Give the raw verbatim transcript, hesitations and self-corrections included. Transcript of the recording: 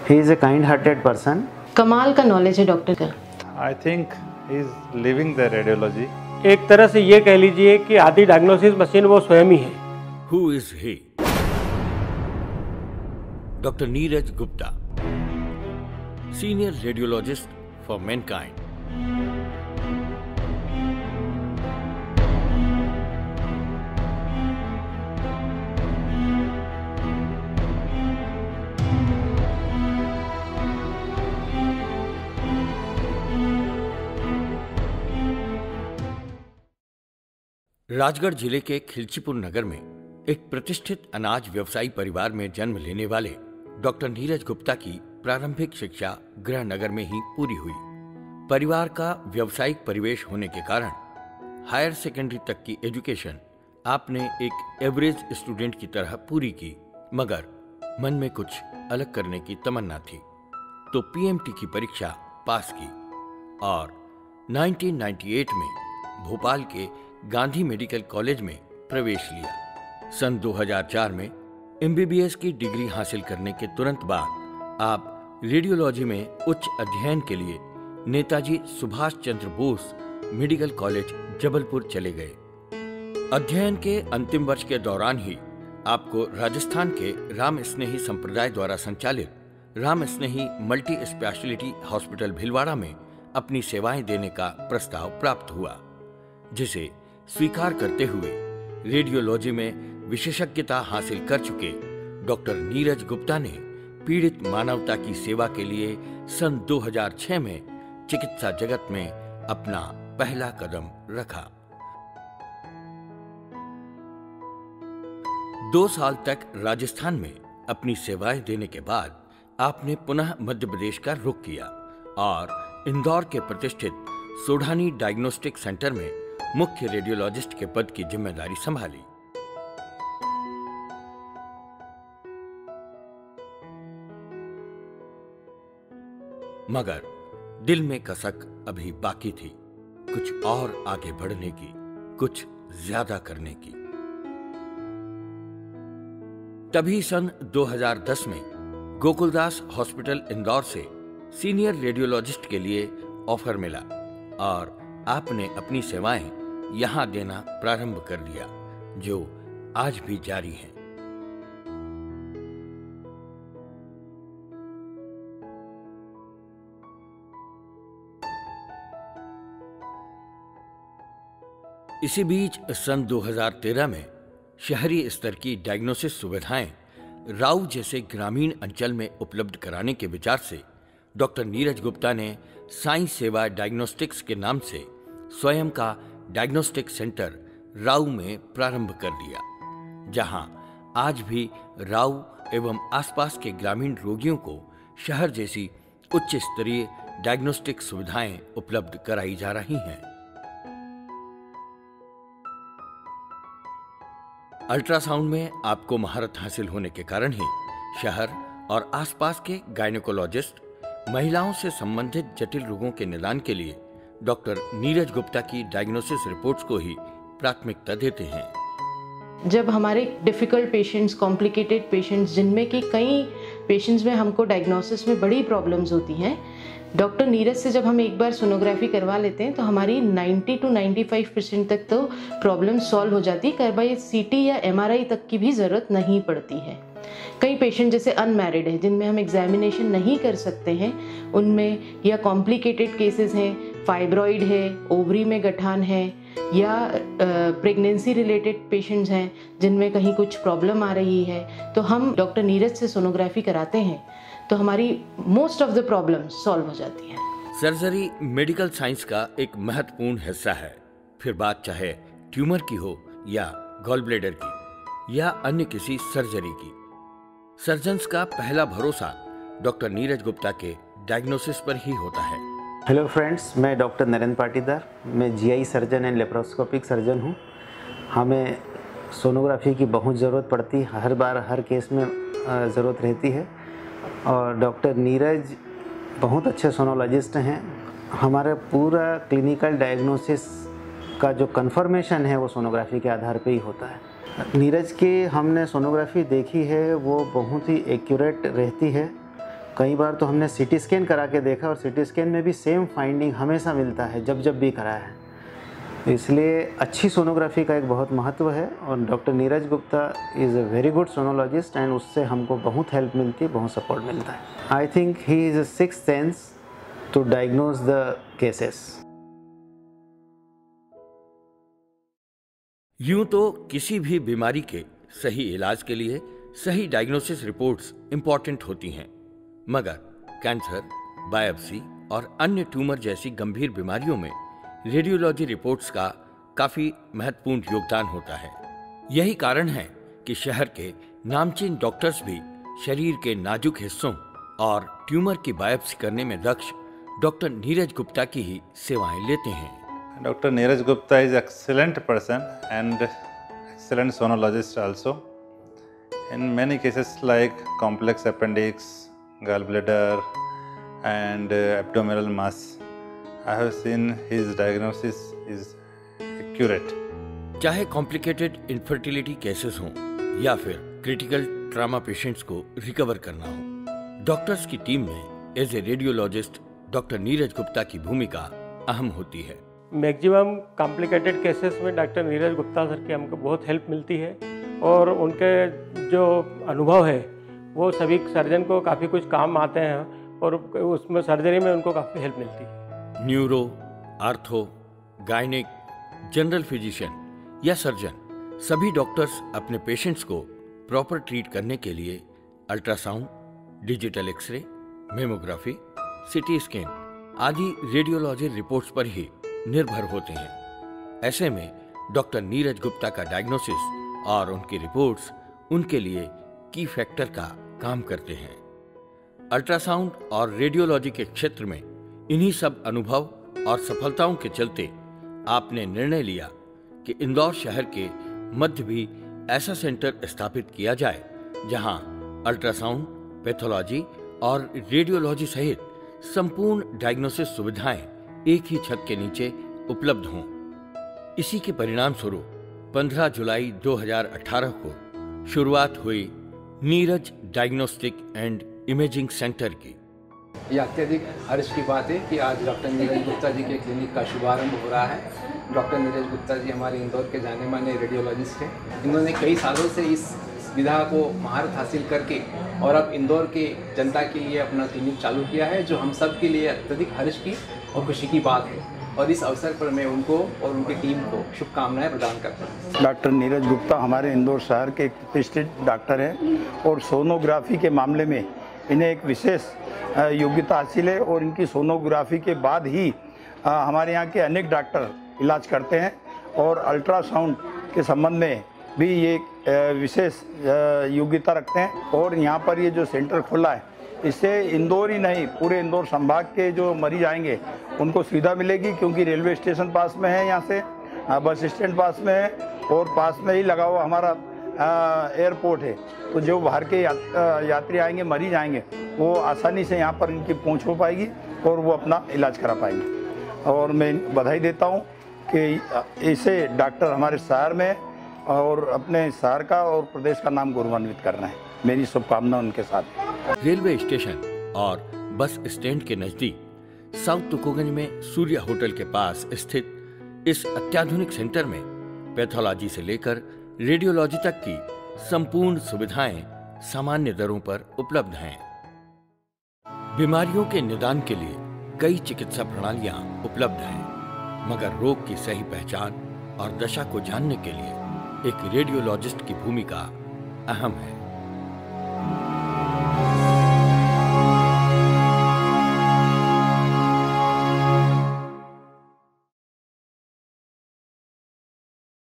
He is a kind hearted person. कमाल का knowledge है डॉक्टर का। I think he is living the radiology. एक तरह से ये कह लीजिए कि आदि डायग्नोसिस मशीन वो स्वयं ही है। Who is he? Doctor Neeraj Gupta, senior radiologist for mankind. Rajgarh जिले के खिलचीपुर नगर में एक प्रतिष्ठित अनाज व्यवसायी परिवार में जन्म लेने वाले डॉक्टर नीरज गुप्ता की प्रारंभिक शिक्षा गृह नगर में ही पूरी हुई। परिवार का व्यावसायिक परिवेश होने के कारण हायर सेकेंडरी तक की एजुकेशन आपने एक एवरेज स्टूडेंट की तरह पूरी की, मगर मन में कुछ अलग करने की तमन्ना थी तो पीएमटी की परीक्षा पास की और उन्नीस सौ अट्ठानवे में भोपाल के गांधी मेडिकल कॉलेज में प्रवेश लिया। सन दो हज़ार चार में एमबीबीएस की डिग्री हासिल करने के तुरंत बाद आप रेडियोलॉजी में उच्च अध्ययन के लिए नेताजी सुभाष चंद्र बोस मेडिकल कॉलेज जबलपुर चले गए। अध्ययन के अंतिम वर्ष के दौरान ही आपको राजस्थान के राम स्नेही संप्रदाय द्वारा संचालित Ram Snehi multi speciality hospital Bhilwara में अपनी सेवाएं देने का प्रस्ताव प्राप्त हुआ, जिसे स्वीकार करते हुए रेडियोलॉजी में विशेषज्ञता हासिल कर चुके डॉक्टर नीरज गुप्ता ने पीड़ित मानवता की सेवा के लिए सन दो हज़ार छह में चिकित्सा जगत में अपना पहला कदम रखा। दो साल तक राजस्थान में अपनी सेवाएं देने के बाद आपने पुनः मध्य प्रदेश का रुख किया और इंदौर के प्रतिष्ठित सोढ़ानी डायग्नोस्टिक सेंटर में मुख्य रेडियोलॉजिस्ट के पद की जिम्मेदारी संभाली। मगर दिल में कसक अभी बाकी थी, कुछ और आगे बढ़ने की, कुछ ज्यादा करने की। तभी सन दो हज़ार दस में गोकुलदास हॉस्पिटल इंदौर से सीनियर रेडियोलॉजिस्ट के लिए ऑफर मिला और आपने अपनी सेवाएं यहां देना प्रारंभ कर दिया, जो आज भी जारी है। इसी बीच सन दो हज़ार तेरह में शहरी स्तर की डायग्नोसिस सुविधाएं राऊ जैसे ग्रामीण अंचल में उपलब्ध कराने के विचार से डॉक्टर नीरज गुप्ता ने साई सेवा डायग्नोस्टिक्स के नाम से स्वयं का डायग्नोस्टिक सेंटर राऊ में प्रारंभ कर दिया, जहां आज भी राऊ एवं आसपास के ग्रामीण रोगियों को शहर जैसी उच्च स्तरीय डायग्नोस्टिक सुविधाएं उपलब्ध कराई जा रही हैं। अल्ट्रासाउंड में आपको महारत हासिल होने के कारण ही शहर और आसपास के गायनेकोलॉजिस्ट महिलाओं से संबंधित जटिल रोगों के निदान के लिए डॉक्टर नीरज गुप्ता की डायग्नोसिस रिपोर्ट्स को ही प्राथमिकता देते हैं। जब हमारे डिफ़िकल्ट पेशेंट्स, कॉम्प्लिकेटेड पेशेंट्स, जिनमें कि कई पेशेंट्स में हमको डायग्नोसिस में बड़ी प्रॉब्लम्स होती हैं, डॉक्टर नीरज से जब हम एक बार सोनोग्राफी करवा लेते हैं तो हमारी नब्बे टू पचानवे परसेंट तक तो प्रॉब्लम सॉल्व हो जाती है। कई बार सीटी या एमआरआई तक की भी ज़रूरत नहीं पड़ती है। कई पेशेंट जैसे अनमैरिड है, जिनमें हम एग्जामिनेशन नहीं कर सकते हैं, उनमें या कॉम्प्लिकेटेड केसेस हैं, फाइब्रॉइड है, ओवरी में गठान है, या प्रेगनेंसी रिलेटेड पेशेंट्स हैं जिनमें कहीं कुछ प्रॉब्लम आ रही है, तो हम डॉक्टर नीरज से सोनोग्राफी कराते हैं तो हमारी most of the problem solve हो जाती है। सर्जरी मेडिकल साइंस का एक महत्वपूर्ण हिस्सा है, फिर बात चाहे ट्यूमर की हो या गॉल ब्लैडर की या अन्य किसी सर्जरी की। सर्जन्स का पहला भरोसा डॉक्टर नीरज गुप्ता के डायग्नोसिस पर ही होता है। हेलो फ्रेंड्स, मैं डॉक्टर नरेंद्र पाटीदार, मैं GI surgeon and laparoscopic surgeon हूँ। हमें सोनोग्राफी की बहुत ज़रूरत पड़ती है, हर बार हर केस में ज़रूरत रहती है और डॉक्टर नीरज बहुत अच्छे सोनोलॉजिस्ट हैं। हमारा पूरा क्लिनिकल डायग्नोसिस का जो कंफर्मेशन है वो सोनोग्राफी के आधार पे ही होता है। नीरज की हमने सोनोग्राफी देखी है, वो बहुत ही एक्यूरेट रहती है। कई बार तो हमने सीटी स्कैन करा के देखा और सीटी स्कैन में भी सेम फाइंडिंग हमेशा मिलता है जब जब भी कराया है। इसलिए अच्छी सोनोग्राफी का एक बहुत महत्व है और doctor Neeraj Gupta is a very good sonologist and उससे हमको बहुत हेल्प मिलती है, बहुत सपोर्ट मिलता है। I think he is a sixth sense to diagnose the cases. यूं तो किसी भी बीमारी के सही इलाज के लिए सही डायग्नोसिस रिपोर्ट्स इंपॉर्टेंट होती हैं, मगर कैंसर, बायोप्सी और अन्य ट्यूमर जैसी गंभीर बीमारियों में रेडियोलॉजी रिपोर्ट्स का काफी महत्वपूर्ण योगदान होता है। यही कारण है कि शहर के नामचीन डॉक्टर्स भी शरीर के नाजुक हिस्सों और ट्यूमर की बायोप्सी करने में दक्ष डॉक्टर नीरज गुप्ता की ही सेवाएं लेते हैं। Doctor Neeraj Gupta is excellent person and excellent sonologist also. In many cases like complex appendix, gallbladder and uh, abdominal mass, I have seen his diagnosis is accurate. चाहे complicated infertility cases हों या फिर critical trauma patients को recover करना हो, doctors की team में as a radiologist doctor Neeraj Gupta की भूमिका अहम होती है। मैक्सिमम कॉम्प्लिकेटेड केसेस में डॉक्टर नीरज गुप्ता सर की हमको बहुत हेल्प मिलती है और उनके जो अनुभव है वो सभी सर्जन को काफ़ी कुछ काम आते हैं और उसमें सर्जरी में उनको काफ़ी हेल्प मिलती है। Neuro, ortho, gynaec, general physician या सर्जन सभी डॉक्टर्स अपने पेशेंट्स को प्रॉपर ट्रीट करने के लिए ultrasound, digital X-ray, mammography, CT scan आदि रेडियोलॉजी रिपोर्ट्स पर ही निर्भर होते हैं। ऐसे में डॉक्टर नीरज गुप्ता का डायग्नोसिस और उनकी रिपोर्ट्स उनके लिए की फैक्टर का काम करते हैं। अल्ट्रासाउंड और रेडियोलॉजी के क्षेत्र में इन्हीं सब अनुभव और सफलताओं के चलते आपने निर्णय लिया कि इंदौर शहर के मध्य भी ऐसा सेंटर स्थापित किया जाए जहां अल्ट्रासाउंड, पैथोलॉजी और रेडियोलॉजी सहित संपूर्ण डायग्नोसिस सुविधाएं एक ही छत के नीचे उपलब्ध हों। इसी के परिणाम स्वरूप पंद्रह जुलाई दो हज़ार अठारह को शुरुआत हुई Neeraj diagnostic and imaging centre की। ये अत्यधिक हर्ष की बात है कि आज डॉक्टर नीरज गुप्ता जी के क्लिनिक का शुभारंभ हो रहा है। डॉक्टर नीरज गुप्ता जी हमारे इंदौर के जाने माने रेडियोलॉजिस्ट हैं। इन्होंने कई सालों से इस विधा को महारत हासिल करके और अब इंदौर के जनता के लिए अपना क्लिनिक चालू किया है, जो हम सब के लिए अत्यधिक हर्ष की और खुशी की बात है। और इस अवसर पर मैं उनको और उनकी टीम को शुभकामनाएं प्रदान करता हूँ। डॉक्टर नीरज गुप्ता हमारे इंदौर शहर के एक प्रतिष्ठित डॉक्टर हैं और सोनोग्राफी के मामले में इन्हें एक विशेष योग्यता हासिल है और इनकी सोनोग्राफी के बाद ही हमारे यहाँ के अनेक डॉक्टर इलाज करते हैं और अल्ट्रासाउंड के संबंध में भी ये विशेष योग्यता रखते हैं। और यहाँ पर ये जो सेंटर खोला है इससे इंदौर ही नहीं पूरे इंदौर संभाग के जो मरीज आएंगे उनको सुविधा मिलेगी, क्योंकि रेलवे स्टेशन पास में है, यहाँ से बस स्टैंड पास में है और पास में ही लगा हुआ हमारा एयरपोर्ट है। तो जो बाहर के यात्री आएंगे, मरीज आएंगे, वो आसानी से यहाँ पर इनकी पहुँच हो पाएगी और वो अपना इलाज करा पाएंगे। और मैं बधाई देता हूँ कि इसे डॉक्टर हमारे शहर में और अपने शहर का और प्रदेश का नाम गौरवान्वित करना है। मेरी शुभकामना उनके साथ। रेलवे स्टेशन और बस स्टैंड के नजदीक साउथ तुकोगंज में सूर्या होटल के पास स्थित इस अत्याधुनिक सेंटर में पैथोलॉजी से लेकर रेडियोलॉजी तक की संपूर्ण सुविधाएं सामान्य दरों पर उपलब्ध हैं। बीमारियों के निदान के लिए कई चिकित्सा प्रणालियां उपलब्ध हैं, मगर रोग की सही पहचान और दशा को जानने के लिए एक रेडियोलॉजिस्ट की भूमिका अहम है।